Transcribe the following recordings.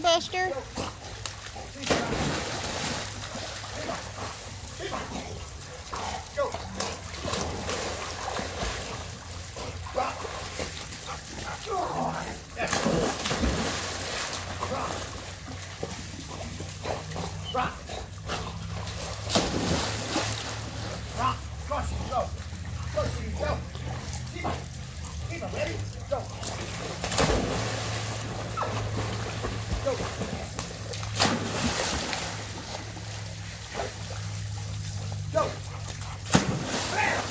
faster? Go. Rock. Rock. Cross. Go. Go, Steve. Go. Keep it. Keep it. Ready? Go. Go. Go. Bam!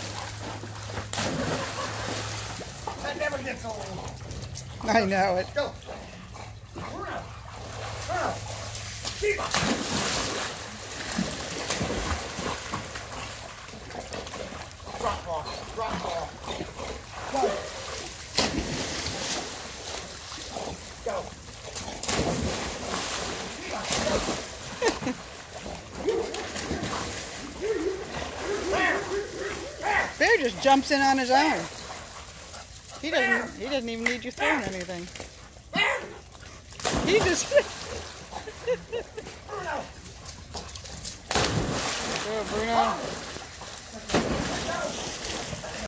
That never gets old. I know it. Go. Bruno. Bruno. Keep it. Rock ball. Rock ball. Go. Go. Bear just jumps in on his own. He doesn't even need you throwing anything. He just Go, Bruno.